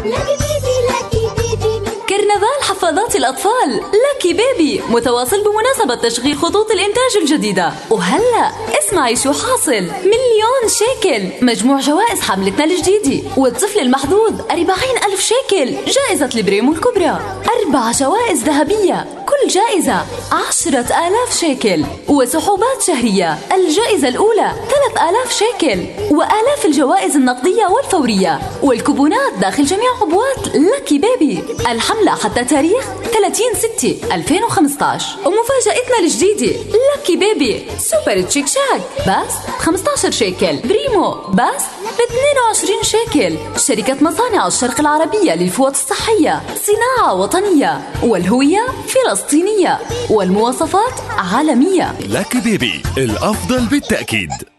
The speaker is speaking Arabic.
كرنفال حفاضات الأطفال لاكي بيبي متواصل بمناسبة تشغيل خطوط الإنتاج الجديدة. وهلأ اسمعي شو حاصل، 1,000,000 شيكل مجموع جوائز حملتنا الجديدة، والطفل المحظوظ 40,000 شيكل جائزة البريمو الكبرى، 4 جوائز ذهبية كل جائزة 10,000 شيكل، وسحوبات شهرية الجائزة الأولى 3,000 شيكل، وآلاف الجوائز النقدية والفورية والكوبونات داخل جميع عبوات لاكي بيبي. الحملة حتى تاريخ 30/6/2015. ومفاجأتنا الجديدة لاكي بيبي سوبر تشيك شاك بس 15 شيكل، بريمو بس ب 22 شيكل. شركة مصانع الشرق العربية للفوط الصحية، صناعة وطنية والهوية فلسطينية والمواصفات عالمية. لاكي بيبي الأفضل بالتأكيد.